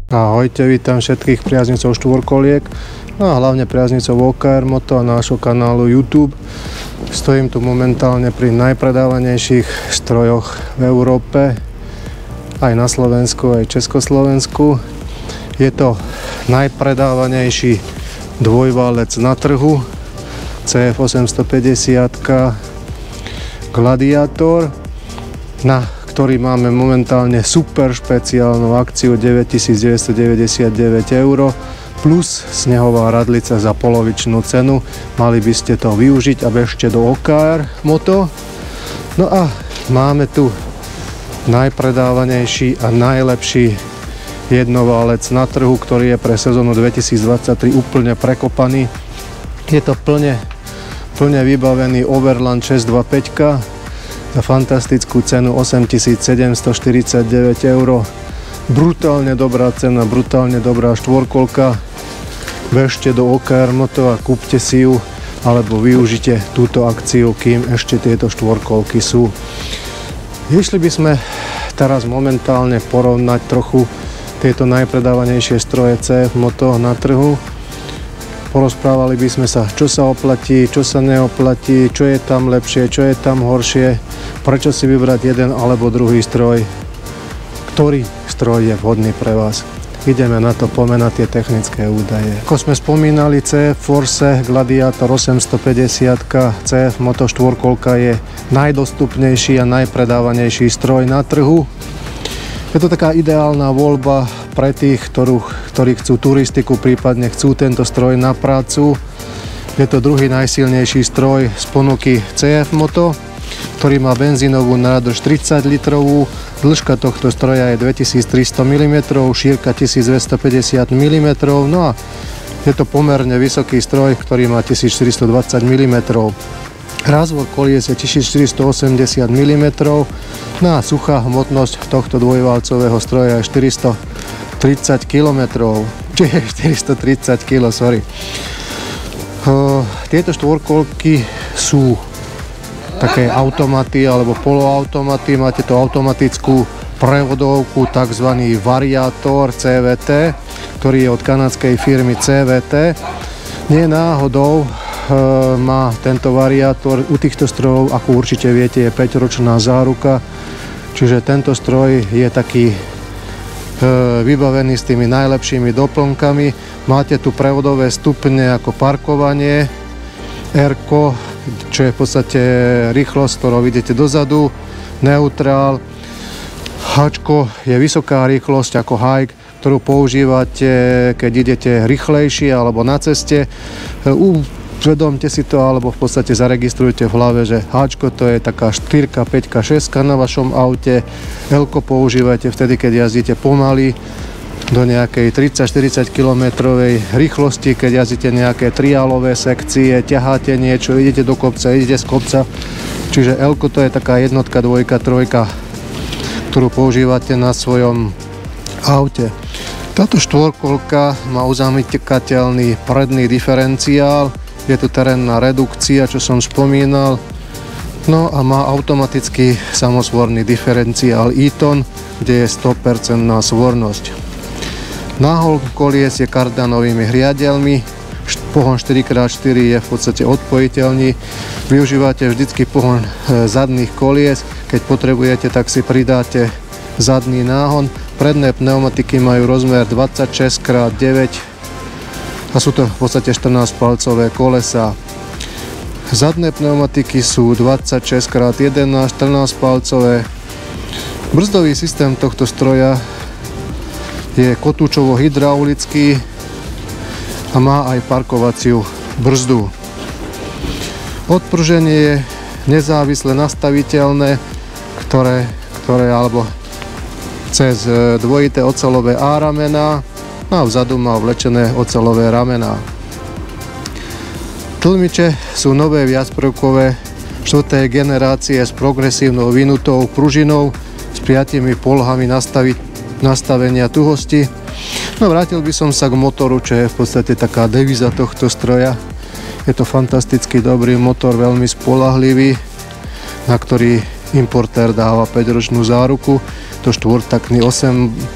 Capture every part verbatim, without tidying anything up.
Ahojte, vítam všetkých priaznicov štvorkoliek, no a hlavne priaznicov ó ká er Moto a nášho kanálu YouTube. Stojím tu momentálne pri najpredávanejších strojoch v Európe, aj na Slovensku, aj Československu. Je to najpredávanejší dvojválec na trhu, cé ef osemstopäťdesiat Gladiator, na ktorý máme momentálne super špeciálnu akciu deväťtisícdeväťstodeväťdesiatdeväť eur plus snehová radlica za polovičnú cenu. Mali by ste to využiť a bežte do ó ká er Moto. No a máme tu najpredávanejší a najlepší jednoválec na trhu, ktorý je pre sezónu dvetisícdvadsaťtri úplne prekopaný. Je to plne, plne vybavený Overland šesťstodvadsaťpäť za fantastickú cenu osemtisícsedemstoštyridsaťdeväť eur. Brutálne dobrá cena, brutálne dobrá štvorkolka. Bežte do ó ká er Moto a kúpte si ju, alebo využite túto akciu, kým ešte tieto štvorkolky sú. Išli by sme teraz momentálne porovnať trochu tieto najpredávanejšie stroje cé ef Moto na trhu. Porozprávali by sme sa, čo sa oplatí, čo sa neoplatí, čo je tam lepšie, čo je tam horšie, prečo si vybrať jeden alebo druhý stroj, ktorý stroj je vhodný pre vás. Ideme na to pomenať tie technické údaje. Ako sme spomínali, cé ef Force Gladiator osemstopäťdesiat cé ef Moto štvorkolka je najdostupnejší a najpredávanejší stroj na trhu. Je to taká ideálna voľba pre tých, ktorú, ktorí chcú turistiku, prípadne chcú tento stroj na prácu. Je to druhý najsilnejší stroj z ponuky cé ef Moto, ktorý má benzínovú nádrž tridsať litrovú. Dĺžka tohto stroja je dvetisíctristo milimetrov, šírka tisícdvestopäťdesiat milimetrov. No a je to pomerne vysoký stroj, ktorý má tisícštyristodvadsať milimetrov. Rázvor kolies je tisícštyristoosemdesiat milimetrov, no a suchá hmotnosť tohto dvojválcového stroja je štyristotridsať kilometrov, čiže štyristotridsať kilogramov, sorry. Uh, tieto štvorkolky sú také automaty alebo poloautomaty, máte tu automatickú prevodovku, tzv. Variátor cé vé té, ktorý je od kanadskej firmy cé vé té. Nie náhodou má tento variátor u týchto strojov, ako určite viete, je päťročná záruka, čiže tento stroj je taký e, vybavený s tými najlepšími doplnkami. Máte tu prevodové stupne ako parkovanie, R-ko, čo je v podstate rýchlosť, ktorou idete dozadu, neutrál, H-ko je vysoká rýchlosť ako hike, ktorú používate, keď idete rýchlejšie alebo na ceste. U Zvedomte si to, alebo v podstate zaregistrujte v hlave, že H-ko to je taká štyri, päť, šesť na vašom aute, L-ko používajte vtedy, keď jazdíte pomaly do nejakej tridsať štyridsať kilometrovej rýchlosti, keď jazdíte nejaké triálové sekcie, ťaháte niečo, idete do kopca, idete z kopca. Čiže L-ko to je taká jednotka, dvojka, trojka, ktorú používate na svojom aute. Táto štvorkolka má uzamykateľný predný diferenciál, je tu terénna redukcia, čo som spomínal, no a má automatický samosvorný diferenciál e-ton, kde je sto percent svornosť. Náhol kolies je kardanovými hriadeľmi, pohon štyri krát štyri je v podstate odpojiteľný, využívate vždycky pohon zadných kolies, keď potrebujete, tak si pridáte zadný náhon. Predné pneumatiky majú rozmer dvadsaťšesť krát deväť a sú to v podstate štrnásťpalcové kolesá. Zadné pneumatiky sú dvadsaťšesť krát jedenásť, štrnásťpalcové. Brzdový systém tohto stroja je kotúčovo-hydraulický a má aj parkovaciu brzdu. Odpruženie je nezávisle nastaviteľné, ktoré, ktoré alebo cez dvojité oceľové A-ramená, a vzadu má vlečené oceľové ramená. Tlmiče sú nové viacprvkové štvrtej generácie s progresívnou vynutou pružinou s piatimi polhami nastavi, nastavenia tuhosti. No vrátil by som sa k motoru, čo je v podstate taká devíza tohto stroja. Je to fantasticky dobrý motor, veľmi spoľahlivý, na ktorý importér dáva päťročnú záruku. To štvortaktný osem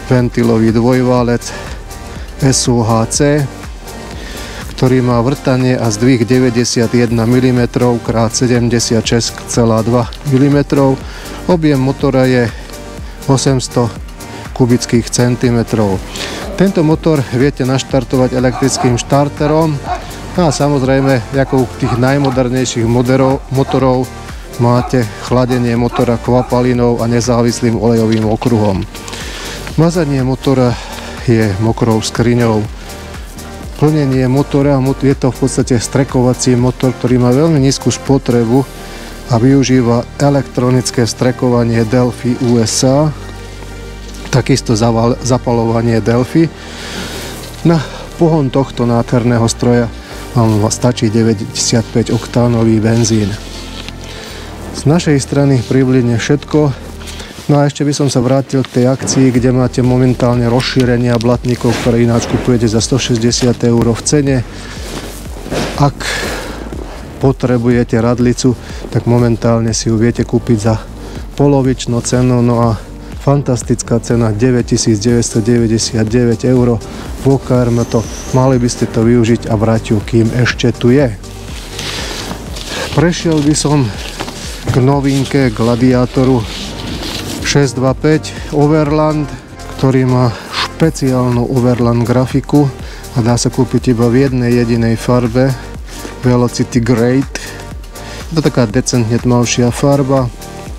ventilový dvojválec es ó há cé, ktorý má vrtanie a zdvih deväťdesiatjeden milimetrov krát sedemdesiatšesť celá dva milimetra. Objem motora je osemsto kubických centimetrov. Tento motor viete naštartovať elektrickým štarterom a samozrejme, ako u tých najmodernejších motorov, motorov máte chladenie motora kvapalinou a nezávislým olejovým okruhom. Mazanie motora je mokrou skriňou. Plnenie motora, je to v podstate strekovací motor, ktorý má veľmi nízku spotrebu a využíva elektronické strekovanie Delphi ú es á, takisto zapalovanie Delphi. Na pohon tohto nádherného stroja vám stačí deväťdesiatpäť oktánový benzín. Z našej strany približne všetko. No a ešte by som sa vrátil k tej akcii, kde máte momentálne rozšírenia blatníkov, ktoré ináč kupujete za stošesťdesiat eur v cene. Ak potrebujete radlicu, tak momentálne si ju viete kúpiť za polovičnú cenu, no a fantastická cena deväťtisícdeväťstodeväťdesiatdeväť eur. V ó ká er to, mali by ste to využiť a brať ju, kým ešte tu je. Prešiel by som k novinke Gladiatoru šesť dvadsaťpäť Overland, ktorý má špeciálnu Overland grafiku a dá sa kúpiť iba v jednej jedinej farbe, Velocity Great. Je to taká decentne tmavšia farba.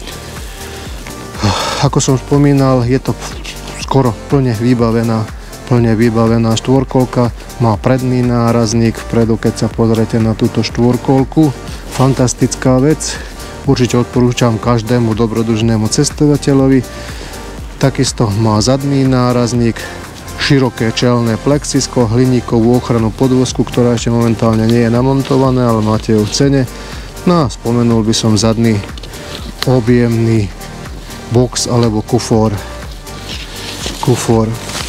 Ako som spomínal, je to skoro plne vybavená, plne vybavená štvorkolka. Má predný nárazník vpredu, keď sa pozriete na túto štvorkolku. Fantastická vec. Určite odporúčam každému dobrodružnému cestovateľovi. Takisto má zadný nárazník, široké čelné plexisko, hliníkovú ochranu podvozku, ktorá ešte momentálne nie je namontované, ale máte ju v cene. No a spomenul by som zadný objemný box alebo kufor. Kufor.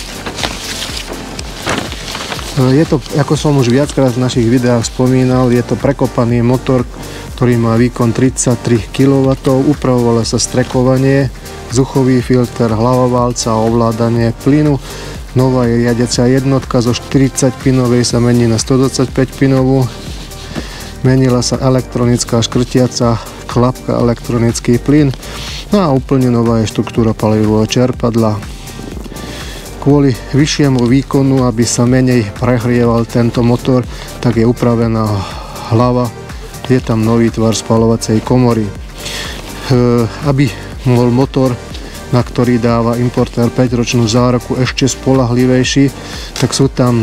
Je to, ako som už viackrát v našich videách spomínal, je to prekopaný motor, ktorý má výkon tridsaťtri kilowattov, upravovalo sa strekovanie, vzduchový filter, hlava válca a ovládanie plynu. Nová je riadiaca jednotka zo štyridsať pinovej sa mení na stodvadsaťpäť pinovú. Menila sa elektronická škrtiaca klapka, elektronický plyn. No a úplne nová je štruktúra palivového čerpadla. Kvôli vyššiemu výkonu, aby sa menej prehrieval tento motor, tak je upravená hlava. Je tam nový tvar spaľovacej komory. E, aby bol motor, na ktorý dáva importér päťročnú záruku, ešte spoľahlivejší, tak sú tam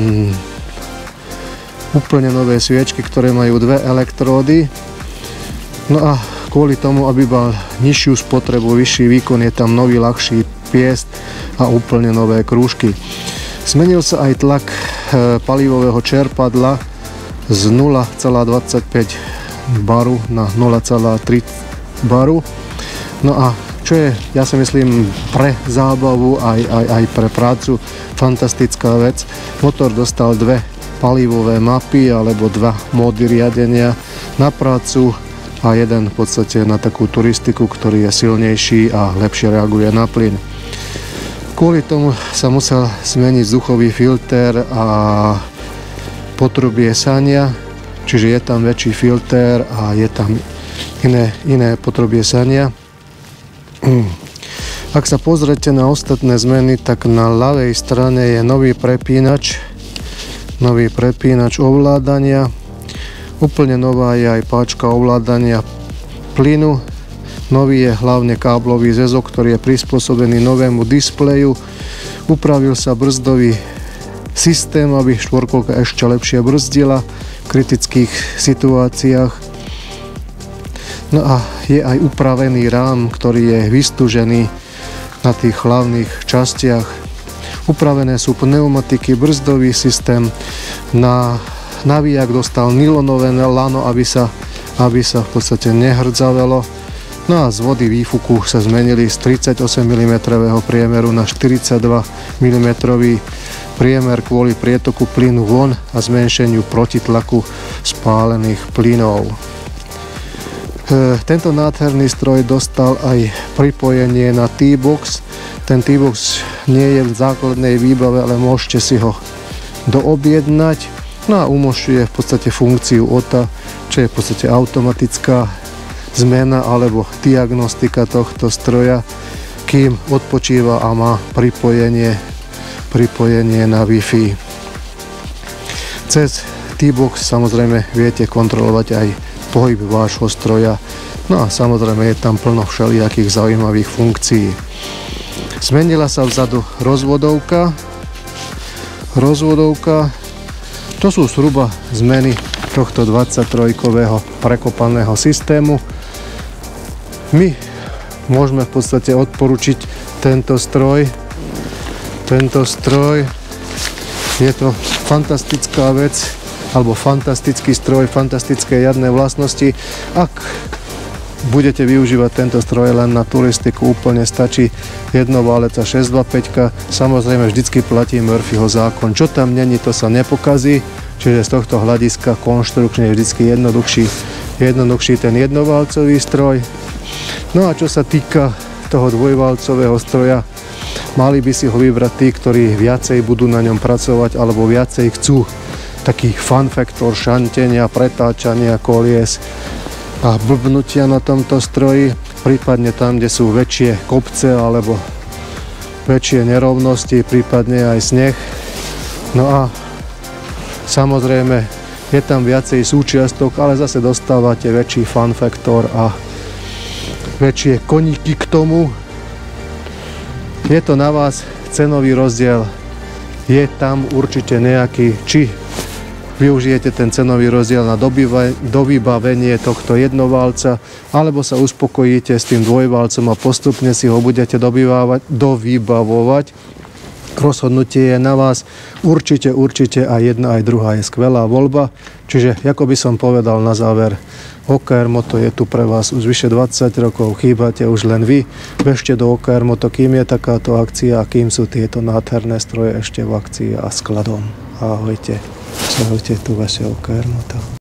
úplne nové sviečky, ktoré majú dve elektródy. No a kvôli tomu, aby mal nižšiu spotrebu, vyšší výkon, je tam nový ľahší piest a úplne nové krúžky. Zmenil sa aj tlak e, palivového čerpadla z nula celá dvadsaťpäť baru na nula celá tri baru. No a čo je, ja si myslím, pre zábavu aj, aj, aj pre prácu fantastická vec, motor dostal dve palivové mapy alebo dva módy riadenia na prácu a jeden v podstate na takú turistiku, ktorý je silnejší a lepšie reaguje na plyn. Kvôli tomu sa musel zmeniť vzduchový filter a potrubie sania, čiže je tam väčší filter a je tam iné, iné potrubie sania. Ak sa pozrete na ostatné zmeny, tak na ľavej strane je nový prepínač, nový prepínač ovládania. Úplne nová je aj páčka ovládania plynu. Nový je hlavne káblový zväzok, ktorý je prispôsobený novému displeju. Upravil sa brzdový systém, aby štvorkolka ešte lepšie brzdila v kritických situáciách. No a je aj upravený rám, ktorý je vystúžený na tých hlavných častiach. Upravené sú pneumatiky, brzdový systém. Na nabíjak dostal nylonové lano, aby sa, aby sa v podstate nehrdzavelo. No a z vody výfuku sa zmenili z tridsaťosem milimetrov priemeru na štyridsaťdva milimetrov priemer kvôli prietoku plynu von a zmenšeniu protitlaku spálených plynov. E, tento nádherný stroj dostal aj pripojenie na T-box, Ten T-Box nie je v základnej výbave, ale môžete si ho doobjednať. No a umožňuje v podstate funkciu ó té á, čo je v podstate automatická zmena alebo diagnostika tohto stroja, kým odpočíva a má pripojenie, pripojenie na Wi-Fi. Cez T-Box samozrejme viete kontrolovať aj pohyb vášho stroja. No a samozrejme je tam plno všelijakých zaujímavých funkcií. Zmenila sa vzadu rozvodovka. Rozvodovka, to sú zhruba zmeny tohto dvadsaťtrojkového prekopaného systému. My môžeme v podstate odporučiť tento stroj. Tento stroj je to fantastická vec, alebo fantastický stroj, fantastické jadné vlastnosti. Ak budete využívať tento stroj len na turistiku, úplne stačí jednoválec a šesť dvadsaťpäť. Samozrejme vždycky platí Murphyho zákon. Čo tam není, to sa nepokazí. Čiže z tohto hľadiska konštrukčne je vždycky jednoduchší, jednoduchší ten jednoválcový stroj. No a čo sa týka toho dvojválcového stroja, mali by si ho vybrať tí, ktorí viacej budú na ňom pracovať alebo viacej chcú taký fun factor šantenia, pretáčania kolies a blbnutia na tomto stroji, prípadne tam, kde sú väčšie kopce alebo väčšie nerovnosti, prípadne aj sneh. No a samozrejme je tam viacej súčiastok, ale zase dostávate väčší fun factor a väčšie koníky k tomu. Je to na vás, cenový rozdiel je tam určite nejaký, či využijete ten cenový rozdiel na dovybavenie tohto jednoválca, alebo sa uspokojíte s tým dvojválcom a postupne si ho budete dovybavovať. Rozhodnutie je na vás. Určite, určite aj jedna, aj druhá je skvelá voľba. Čiže, ako by som povedal na záver, ó ká er Moto je tu pre vás už vyše dvadsať rokov, chýbate už len vy. Bežte do ó ká er Moto, kým je takáto akcia a kým sú tieto nádherné stroje ešte v akcii a skladom. Ahojte. Ahojte, tu vaše ó ká er Moto.